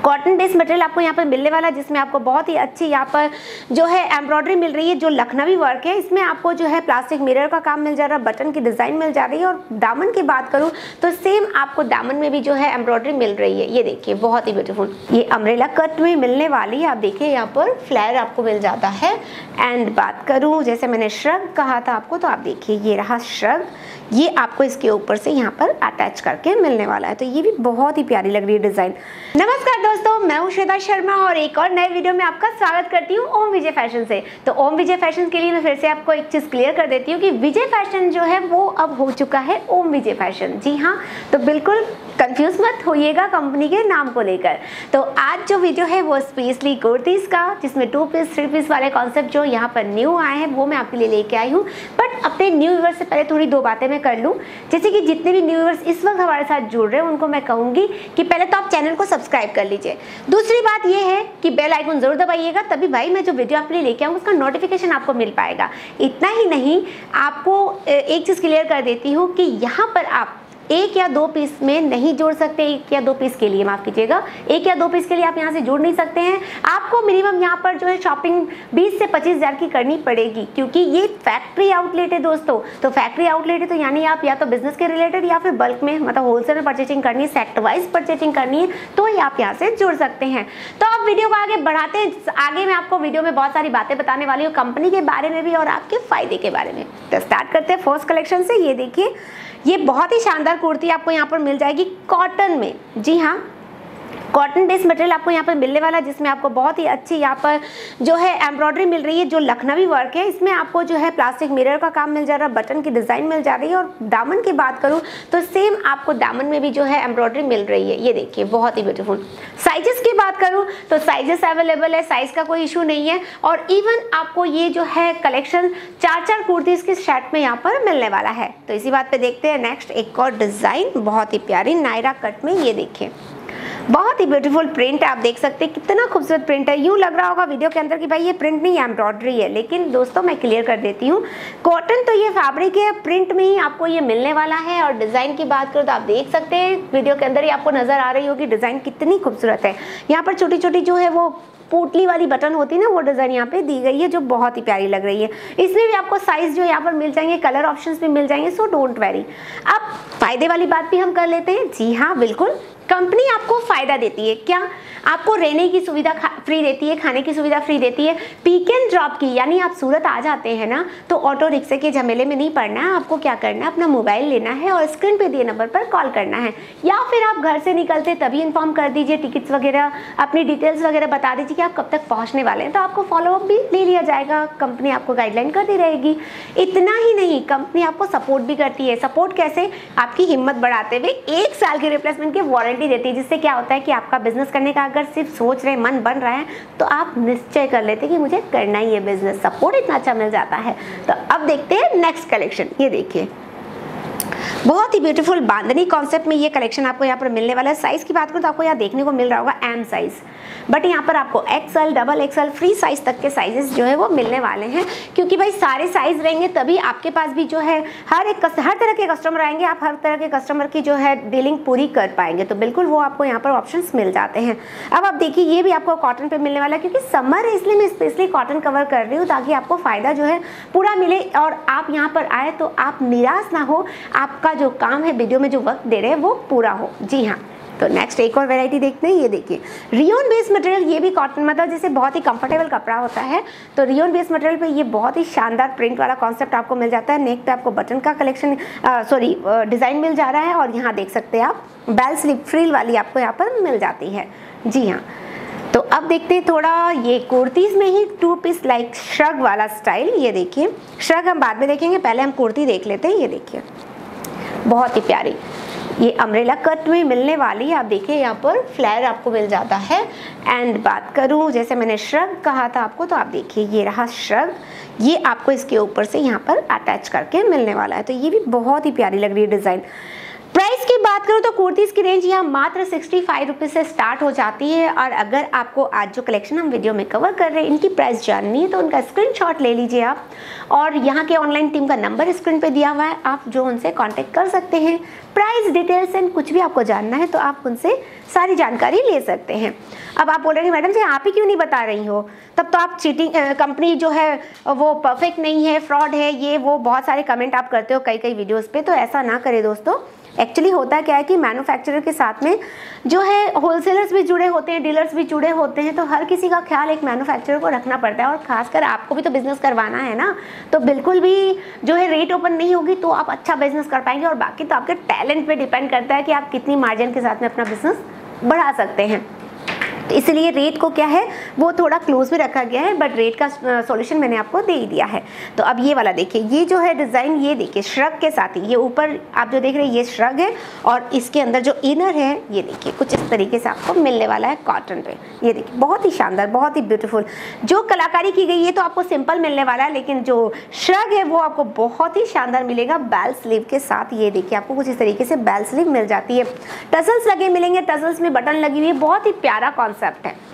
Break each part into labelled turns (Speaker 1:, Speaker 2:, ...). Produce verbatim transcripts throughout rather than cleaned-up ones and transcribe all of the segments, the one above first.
Speaker 1: Cotton based material आपको यहाँ पर मिलने वाला है, जिसमें आपको बहुत ही अच्छी यहाँ पर जो है एम्ब्रॉयडरी मिल रही है, जो लखनवी वर्क है। इसमें आपको जो है प्लास्टिक मिरर का काम मिल जा रहा है, बटन की डिज़ाइन मिल जा रही है। और दामन की बात करूँ तो सेम आपको दामन में भी जो है एम्ब्रॉयडरी मिल रही है। ये देखिए बहुत ही ब्यूटीफुल, ये अम्ब्रेला कट में मिलने वाली है। आप देखिए यहाँ पर फ्लेयर आपको मिल जाता है। एंड बात करूँ जैसे मैंने श्रग कहा था आपको, तो आप देखिए ये रहा श्रग, ये आपको इसके ऊपर से यहाँ पर अटैच करके मिलने वाला है। तो ये भी बहुत ही प्यारी लग रही है डिज़ाइन। नमस्कार दोस्तों, मैं हूँ श्वेता शर्मा और एक और नए वीडियो में आपका स्वागत करती हूँ ओम विजय फैशन से। तो ओम विजय फैशन के लिए मैं फिर से आपको एक चीज़ क्लियर कर देती हूँ कि विजय फैशन जो है वो अब हो चुका है ओम विजय फैशन। जी हाँ, तो बिल्कुल कंफ्यूज मत होइएगा कंपनी के नाम को लेकर। तो आज जो वीडियो है वो स्पेशली कुर्तीज़ का, जिसमें टू पीस थ्री पीस वाले कॉन्सेप्ट जो यहाँ पर न्यू आए हैं वो मैं आपके लिए लेके आई हूँ। बट अपने न्यू व्यूअर्स से पहले थोड़ी दो बातें मैं कर लूँ। जैसे कि जितने भी न्यू व्यूअर्स इस वक्त हमारे साथ जुड़ रहे हैं उनको मैं कहूँगी कि पहले तो आप चैनल को सब्सक्राइब कर लीजिए। दूसरी बात ये है कि बेल आइकन जरूर दबाइएगा, तभी भाई मैं जो वीडियो आपके लिए लेके आऊँ उसका नोटिफिकेशन आपको मिल पाएगा। इतना ही नहीं, आपको एक चीज़ क्लियर कर देती हूँ कि यहाँ पर आप एक या दो पीस में नहीं जोड़ सकते। एक या दो पीस के लिए, माफ कीजिएगा, एक या दो पीस के लिए आप यहाँ से जोड़ नहीं सकते हैं। आपको मिनिमम यहाँ पर जो है शॉपिंग बीस से पच्चीस हज़ार की करनी पड़ेगी, क्योंकि ये फैक्ट्री आउटलेट है दोस्तों। तो फैक्ट्री आउटलेट है तो यानी आप या तो बिजनेस के रिलेटेड या फिर बल्क में, मतलब होलसेल में परचेजिंग करनी है, सेक्टर वाइज परचेजिंग करनी है, तो ये आप यहाँ से जोड़ सकते हैं। तो आप वीडियो को आगे बढ़ाते हैं। आगे मैं आपको वीडियो में बहुत सारी बातें बताने वाली हूँ, कंपनी के बारे में भी और आपके फायदे के बारे में। तो स्टार्ट करते हैं फर्स्ट कलेक्शन से। ये देखिए, ये बहुत ही शानदार कुर्ती आपको यहाँ पर मिल जाएगी कॉटन में। जी हाँ, कॉटन बेस्ड मटेरियल आपको यहाँ पर मिलने वाला है, जिसमें आपको बहुत ही अच्छी यहाँ पर जो है एम्ब्रॉयडरी मिल रही है, जो लखनवी वर्क है। इसमें आपको जो है प्लास्टिक मिरर का काम मिल जा रहा है, बटन की डिज़ाइन मिल जा रही है। और दामन की बात करूँ तो सेम आपको दामन में भी जो है एम्ब्रॉयडरी मिल रही है। ये देखिए बहुत ही ब्यूटीफुल। साइजेस की बात करूँ तो साइजेस अवेलेबल है, साइज का कोई इशू नहीं है। और इवन आपको ये जो है कलेक्शन चार चार कुर्तीज के सेट में यहाँ पर मिलने वाला है। तो इसी बात पे देखते हैं नेक्स्ट एक और डिज़ाइन, बहुत ही प्यारी नायरा कट में। ये देखिए बहुत ही ब्यूटीफुल प्रिंट है, आप देख सकते हैं कितना खूबसूरत प्रिंट है। यूँ लग रहा होगा वीडियो के अंदर कि भाई ये प्रिंट नहीं एम्ब्रॉयडरी है, लेकिन दोस्तों मैं क्लियर कर देती हूँ, कॉटन तो ये फैब्रिक है, प्रिंट में ही आपको ये मिलने वाला है। और डिज़ाइन की बात करो तो आप देख सकते हैं वीडियो के अंदर ही आपको नजर आ रही होगी डिज़ाइन कितनी खूबसूरत है। यहाँ पर छोटी छोटी जो है वो पोटली वाली बटन होती है ना, वो डिज़ाइन यहाँ पे दी गई है, जो बहुत ही प्यारी लग रही है। इसमें भी आपको साइज जो यहाँ पर मिल जाएंगे, कलर ऑप्शंस भी मिल जाएंगे, सो डोंट वेरी। अब फायदे वाली बात भी हम कर लेते हैं। जी हाँ बिल्कुल, कंपनी आपको फायदा देती है। क्या? आपको रहने की सुविधा फ्री देती है, खाने की सुविधा फ्री देती है, पिक एंड ड्रॉप की, यानी आप सूरत आ जाते हैं ना तो ऑटो रिक्शे के झमेले में नहीं पड़ना है। आपको क्या करना है, अपना मोबाइल लेना है और स्क्रीन पे दिए नंबर पर कॉल करना है, या फिर आप घर से निकलते तभी इन्फॉर्म कर दीजिए, टिकट्स वगैरह अपनी डिटेल्स वगैरह बता दीजिए कि आप कब तक पहुँचने वाले हैं, तो आपको फॉलोअप भी ले लिया जाएगा। कंपनी आपको गाइडलाइन करती रहेगी। इतना ही नहीं, कंपनी आपको सपोर्ट भी करती है। सपोर्ट कैसे? आपकी हिम्मत बढ़ाते हुए एक साल की रिप्लेसमेंट की वारंटी देती है, जिससे क्या होता है कि आपका बिजनेस करने का अगर सिर्फ सोच रहे, मन बन रहा है, तो आप निश्चय कर लेते कि मुझे करना ही है बिजनेस। सपोर्ट इतना अच्छा मिल जाता है। तो अब देखते हैं नेक्स्ट कलेक्शन। ये देखिए बहुत ही ब्यूटीफुल बांधनी कॉन्सेप्ट में ये कलेक्शन आपको यहाँ पर मिलने वाला है। साइज की बात करूँ तो आपको यहाँ देखने को मिल रहा होगा एम साइज, बट यहाँ पर आपको XL, double XL, free size तक के साइजेस जो है वो मिलने वाले हैं, क्योंकि भाई सारे साइज रहेंगे तभी आपके पास भी जो है हर एक हर तरह के कस्टमर आएंगे, आप हर तरह के कस्टमर की जो है डीलिंग पूरी कर पाएंगे। तो बिल्कुल वो आपको यहाँ पर ऑप्शंस मिल जाते हैं। अब आप देखिए ये भी आपको कॉटन पे मिलने वाला है, क्योंकि समर है इसलिए मैं स्पेशली कॉटन कवर कर रही हूँ, ताकि आपको फायदा जो है पूरा मिले और आप यहाँ पर आए तो आप निराश ना हो, आपका जो काम है वीडियो में जो वक्त दे रहे हैं वो पूरा हो। जी हाँ, तो नेक्स्ट एक और वैरायटी देखते हैं। ये देखिए रियोन बेस्ड मटेरियल, ये भी कॉटन, मतलब जैसे बहुत ही कंफर्टेबल कपड़ा होता है, तो रियोन बेस्ड मटेरियल पे ये बहुत ही शानदार प्रिंट वाला कॉन्सेप्ट आपको मिल जाता है। नेक पे आपको बटन का कलेक्शन सॉरी डिज़ाइन मिल जा रहा है, और यहाँ देख सकते हैं आप बेल स्लीव फ्रिल वाली आपको यहाँ पर मिल जाती है। जी हाँ, तो अब देखते हैं थोड़ा ये कुर्तीज़ में ही टू पीस लाइक श्रग वाला स्टाइल। ये देखिए, श्रग हम बाद में देखेंगे, पहले हम कुर्ती देख लेते हैं। ये देखिए बहुत ही प्यारी, ये अम्ब्रेला कट में मिलने वाली है। आप देखिए यहाँ पर फ्लेयर आपको मिल जाता है। एंड बात करूँ जैसे मैंने श्रग कहा था आपको, तो आप देखिए ये रहा श्रग, ये आपको इसके ऊपर से यहाँ पर अटैच करके मिलने वाला है। तो ये भी बहुत ही प्यारी लग रही है डिज़ाइन। प्राइस की बात करूँ तो कुर्तीज़ की रेंज यहाँ मात्र सिक्सटी फाइव रुपीज़ से स्टार्ट हो जाती है। और अगर आपको आज जो कलेक्शन हम वीडियो में कवर कर रहे हैं इनकी प्राइस जाननी है तो उनका स्क्रीनशॉट ले लीजिए आप, और यहाँ के ऑनलाइन टीम का नंबर स्क्रीन पे दिया हुआ है, आप जो उनसे कांटेक्ट कर सकते हैं। प्राइस डिटेल्स एंड कुछ भी आपको जानना है तो आप उनसे सारी जानकारी ले सकते हैं। अब आप बोल रहे हैं मैडम जी आप ही क्यों नहीं बता रही हो, तब तो आप चीटिंग कंपनी जो है वो परफेक्ट नहीं है, फ्रॉड है, ये वो बहुत सारे कमेंट आप करते हो कई कई वीडियोज़ पे। तो ऐसा ना करें दोस्तों। एक्चुअली होता क्या है कि मैन्युफैक्चरर के साथ में जो है होलसेलर्स भी जुड़े होते हैं, डीलर्स भी जुड़े होते हैं, तो हर किसी का ख्याल एक मैन्युफैक्चरर को रखना पड़ता है। और खासकर आपको भी तो बिजनेस करवाना है ना, तो बिल्कुल भी जो है रेट ओपन नहीं होगी तो आप अच्छा बिजनेस कर पाएंगे। और बाकी तो आपके टैलेंट पे डिपेंड करता है कि आप कितनी मार्जिन के साथ में अपना बिजनेस बढ़ा सकते हैं। तो इसलिए रेट को क्या है वो थोड़ा क्लोज भी रखा गया है, बट रेट का सॉल्यूशन मैंने आपको दे ही दिया है। तो अब ये वाला देखिए, ये जो है डिज़ाइन, ये देखिए श्रग के साथ ही, ये ऊपर आप जो देख रहे हैं ये श्रग है, और इसके अंदर जो इनर है ये देखिए कुछ इस तरीके से आपको मिलने वाला है कॉटन पे। ये देखिए बहुत ही शानदार, बहुत ही ब्यूटीफुल। जो कलाकारी की गई है तो आपको सिंपल मिलने वाला है, लेकिन जो श्रग है वो आपको बहुत ही शानदार मिलेगा बेल स्लीव के साथ। ये देखिए आपको कुछ इस तरीके से बेल स्लीव मिल जाती है, टसल्स लगे मिलेंगे, टसल्स में बटन लगी हुई है, बहुत ही प्यारा कॉन्सेप्ट है।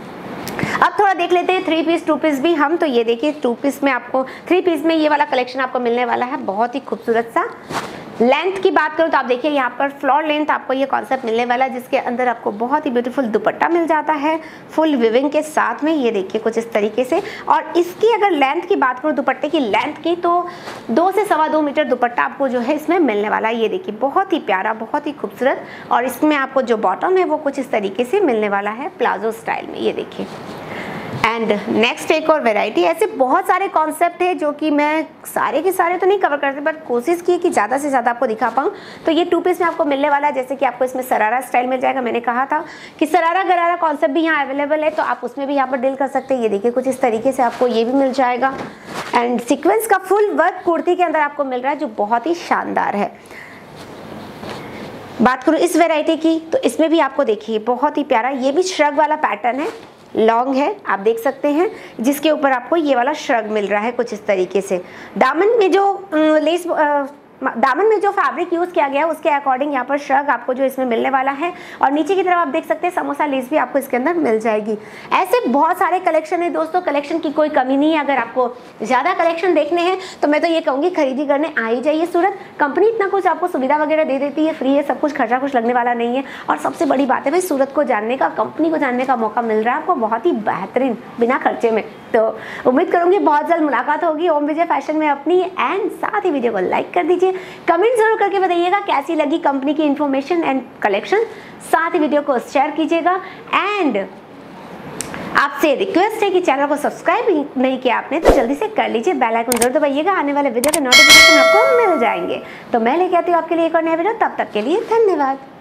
Speaker 1: अब थोड़ा देख लेते हैं थ्री पीस टू पीस भी हम। तो ये देखिए टू पीस में आपको, थ्री पीस में ये वाला कलेक्शन आपको मिलने वाला है, बहुत ही खूबसूरत सा। लेंथ की बात करूँ तो आप देखिए यहाँ पर फ्लोर लेंथ आपको ये कॉन्सेप्ट मिलने वाला है, जिसके अंदर आपको बहुत ही ब्यूटीफुल दुपट्टा मिल जाता है फुल विविंग के साथ में। ये देखिए कुछ इस तरीके से। और इसकी अगर लेंथ की बात करूँ, दुपट्टे की लेंथ की, तो दो से सवा दो मीटर दुपट्टा आपको जो है इसमें मिलने वाला है। ये देखिए बहुत ही प्यारा, बहुत ही खूबसूरत। और इसमें आपको जो बॉटम है वो कुछ इस तरीके से मिलने वाला है प्लाजो स्टाइल में। ये देखिए एंड नेक्स्ट एक और वैरायटी, ऐसे बहुत सारे कॉन्सेप्ट है जो कि मैं सारे के सारे तो नहीं कवर करती, बट कोशिश की कि ज़्यादा से ज़्यादा आपको दिखा पाऊँ। तो ये टू पीस में आपको मिलने वाला है, जैसे कि आपको इसमें सरारा स्टाइल मिल जाएगा। मैंने कहा था कि सरारा गरारा कॉन्सेप्ट भी यहाँ अवेलेबल है, तो आप उसमें भी यहाँ पर डील कर सकते हैं। ये देखिए कुछ इस तरीके से आपको ये भी मिल जाएगा। एंड सीक्वेंस का फुल वर्क कुर्ती के अंदर आपको मिल रहा है, जो बहुत ही शानदार है। बात करूँ इस वेराइटी की, तो इसमें भी आपको देखिए बहुत ही प्यारा, ये भी श्रग वाला पैटर्न है, लॉन्ग है आप देख सकते हैं, जिसके ऊपर आपको ये वाला श्रग मिल रहा है कुछ इस तरीके से। दामन में जो लेस दामन में जो फैब्रिक यूज़ किया गया है उसके अकॉर्डिंग यहाँ पर श्रग आपको जो इसमें मिलने वाला है। और नीचे की तरफ आप देख सकते हैं समोसा लेस भी आपको इसके अंदर मिल जाएगी। ऐसे बहुत सारे कलेक्शन है दोस्तों, कलेक्शन की कोई कमी नहीं है। अगर आपको ज़्यादा कलेक्शन देखने हैं तो मैं तो ये कहूँगी खरीदी करने आ ही जाइए सूरत। कंपनी इतना कुछ आपको सुविधा वगैरह दे देती है, फ्री है सब कुछ, खर्चा कुछ लगने वाला नहीं है। और सबसे बड़ी बात है भाई, सूरत को जानने का, कंपनी को जानने का मौका मिल रहा है आपको बहुत ही बेहतरीन बिना खर्चे में। तो उम्मीद करूँगी बहुत जल्द मुलाकात होगी ओम विजय फैशन में अपनी। एंड साथ ही वीडियो को लाइक कर दीजिए, कमेंट जरूर करके बताइएगा कैसी लगी कंपनी की इन्फॉर्मेशन एंड कलेक्शन। साथ ही वीडियो को शेयर कीजिएगा। एंड आपसे रिक्वेस्ट है कि चैनल को सब्सक्राइब नहीं किया आपने तो जल्दी से कर लीजिए, बेल आइकन जरूर दबाइएगा, आने वाले वीडियो के नोटिफिकेशन आपको मिल जाएंगे। तो मैं लेके आती हूँ आपके लिए एक और नया वीडियो, तब तक के लिए धन्यवाद।